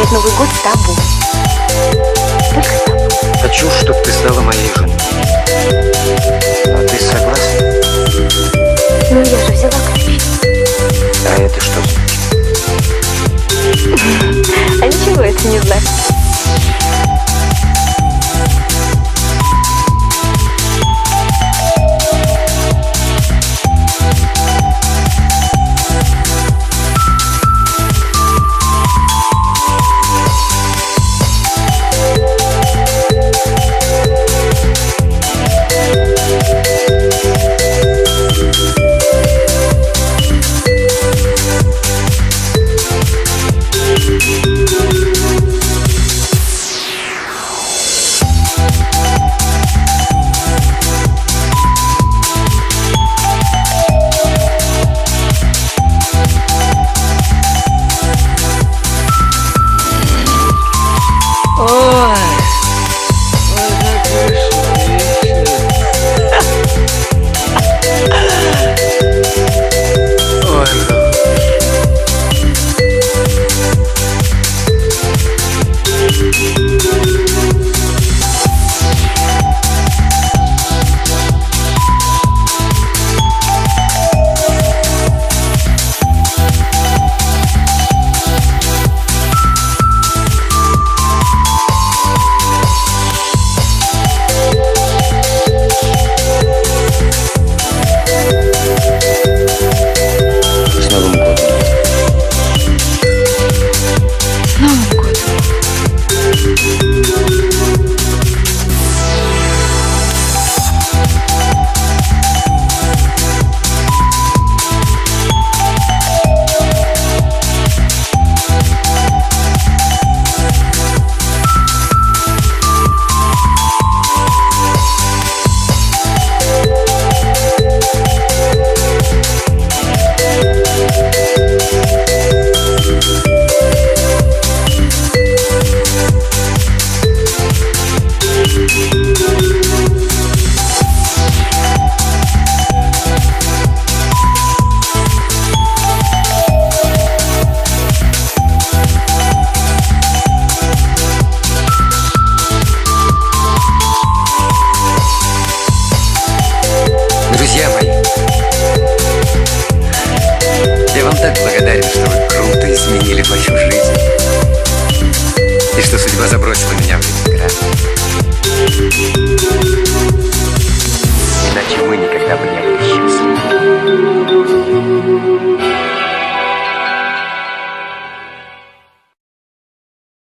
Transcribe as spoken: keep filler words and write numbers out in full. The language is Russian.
праздновать Новый год с тобой. Только с тобой. Хочу, чтобы ты стала моей женой. А ты согласна? Ну, я же взяла ключ. А это что значит? А ничего это не значит. Друзья мои, я вам так благодарен, что вы круто изменили мою жизнь и что судьба забросила меня в